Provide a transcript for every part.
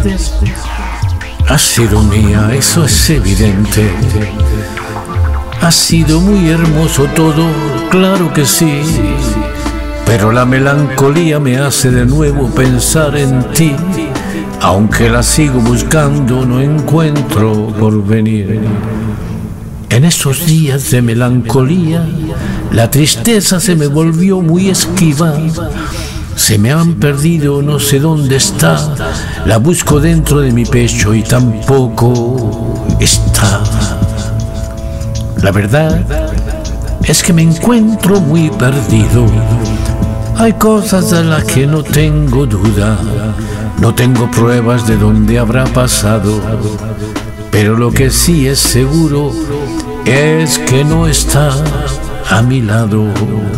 Ha sido mía, eso es evidente. Ha sido muy hermoso todo, claro que sí. Pero la melancolía me hace de nuevo pensar en ti. Aunque la sigo buscando, no encuentro porvenir. En esos días de melancolía, la tristeza se me volvió muy esquiva. Se me han perdido, no sé dónde está. La busco dentro de mi pecho y tampoco está. La verdad es que me encuentro muy perdido. Hay cosas de las que no tengo duda. No tengo pruebas de dónde habrá pasado. Pero lo que sí es seguro es que no está a mi lado.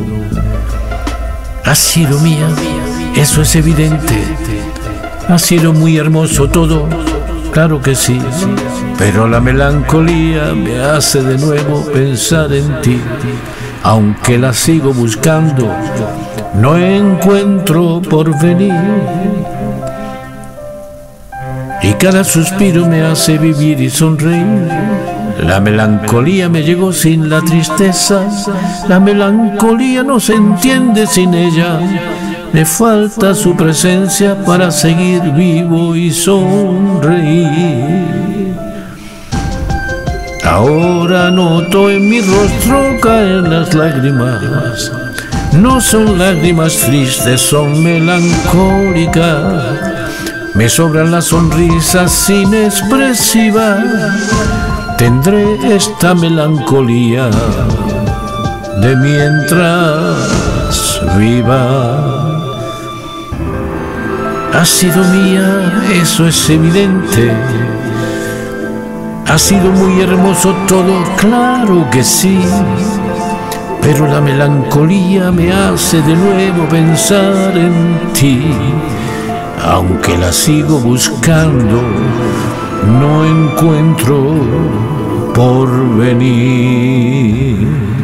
Ha sido mía, eso es evidente. Ha sido muy hermoso todo, claro que sí. Pero la melancolía me hace de nuevo pensar en ti. Aunque la sigo buscando, no encuentro porvenir. Y cada suspiro me hace vivir y sonreír. La melancolía me llegó sin la tristeza. La melancolía no se entiende sin ella. Me falta su presencia para seguir vivo y sonreír. Ahora noto en mi rostro caer las lágrimas. No son lágrimas tristes, son melancólicas. Me sobran las sonrisas inexpresivas. Tendré esta melancolía de mientras viva. Ha sido mía, eso es evidente. Ha sido muy hermoso todo, claro que sí. Pero la melancolía me hace de nuevo pensar en ti. Aunque la sigo buscando, no encuentro porvenir.